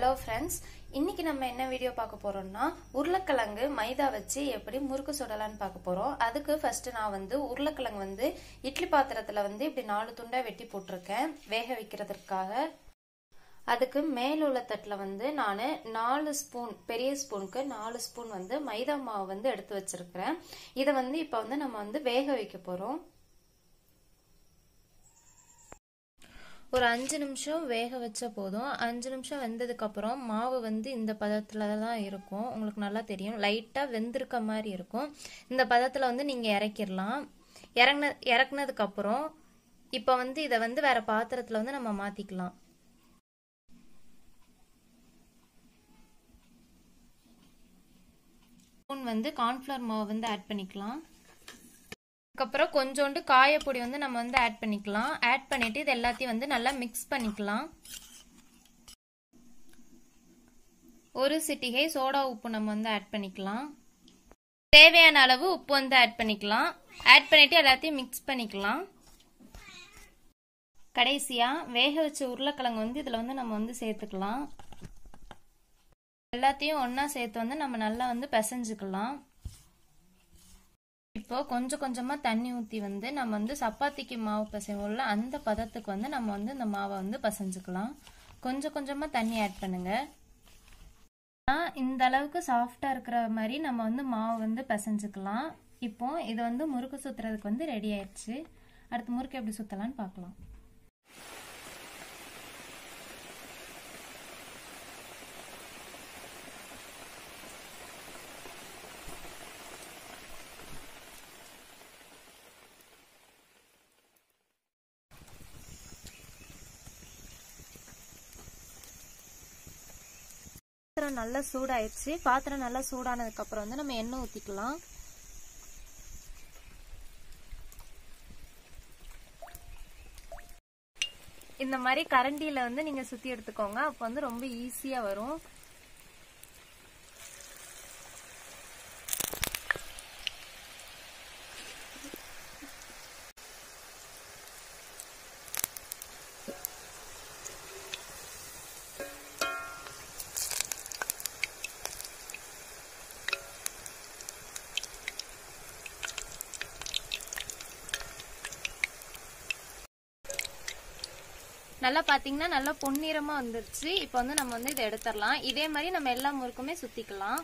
Hello friends, இன்னைக்கு நம்ம என்ன வீடியோ பார்க்க போறோம்னா உருளைக்கிழங்கு மைதா வச்சு எப்படி முறுக்கு சுடலான்னு பார்க்க போறோம். அதுக்கு ஃபர்ஸ்ட் நான் உருளைக்கிழங்கு இட்லி பாத்திரத்துல இப்படி 4 துண்டா வெட்டி போட்டிருக்கேன் வேக வைக்கிறதுக்காக. அதுக்கு மேல உள்ள தட்டுல நான் 4 ஸ்பூன், பெரிய ஸ்பூனுக்கு 4 ஸ்பூன் மைதா மாவு எடுத்து வச்சிருக்கிறேன். இதை இப்ப நம்ம வேக வைக்க போறோம். ஒரு 5 நிமிஷம் வேக வச்ச போதும். 5 நிமிஷம் வெந்ததுக்கு அப்புறம் மாவு இந்த பதத்துல தான் இருக்கும். உங்களுக்கு நல்லா தெரியும், லைட்டா வெந்திருக்க மாதிரி இருக்கும். இந்த பதத்துல நீங்க இறக்கிடலாம். இறக்குனதுக்கு அப்புறம் இப்ப இதை வேற பாத்திரத்துல நம்ம மாத்திக்கலாம். கார்ன்ஃப்ளவர் மாவு ஆட் பண்ணிக்கலாம். அதுக்கப்புறம் கொஞ்சோண்டு காயப்பொடி நம்ம ஆட் பண்ணிக்கலாம். ஆட் பண்ணிட்டு இது எல்லாத்தையும் நல்லா மிக்ஸ் பண்ணிக்கலாம். ஒரு சிட்டிகை சோடா உப்பு நம்ம ஆட் பண்ணிக்கலாம். தேவையான அளவு உப்பு ஆட் பண்ணிக்கலாம். ஆட் பண்ணிட்டு எல்லாத்தையும் மிக்ஸ் பண்ணிக்கலாம். கடைசியா வேக வச்ச உருளைக்கிழங்கு இதுல நம்ம சேர்த்துக்கலாம். எல்லாத்தையும் ஒன்னா சேர்த்து நம்ம நல்லா பிசைஞ்சுக்கலாம். இப்போ கொஞ்சம் கொஞ்சமா தண்ணி ஊத்தி நம்ம சப்பாத்திக்கு மாவு பிசைவோம்ல, அந்த பதத்துக்கு நம்ம இந்த மாவை பிசைஞ்சுக்கலாம். கொஞ்சம் கொஞ்சமா தண்ணி ஆட் பண்ணுங்க. இந்த அளவுக்கு சாஃப்டா இருக்கிற மாதிரி நம்ம மாவு பிசைஞ்சுக்கலாம். இப்போ இது முறுக்கு சுத்துறதுக்கு ரெடி ஆயிடுச்சு. அடுத்து முறுக்கு எப்படி சுத்தலாம்னு பார்க்கலாம். பாத்திரம் நல்லா சூடாயிடுச்சு. பாத்திரம் நல்லா சூடானதுக்கு அப்புறம் நம்ம எண்ணெய் ஊத்திக்கலாம். இந்த மாதிரி கரண்டியில நீங்க சுத்தி எடுத்துக்கோங்க. அப்ப ரொம்ப ஈஸியா வரும். நல்லா பாத்தீங்கன்னா நல்லா பொன்னிறமா வந்துருச்சு. இப்போ நம்ம இதை எடுத்துடலாம். இதே மாதிரி நம்ம எல்லா முறுக்குமே சுத்திக்கலாம்.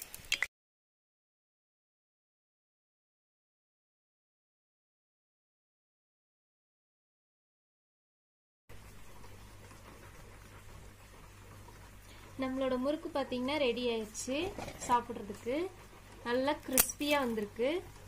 நம்மளோட முறுக்கு பாத்தீங்கன்னா ரெடி ஆயிடுச்சு. சாப்பிடுறதுக்கு நல்லா கிறிஸ்பியா வந்திருக்கு.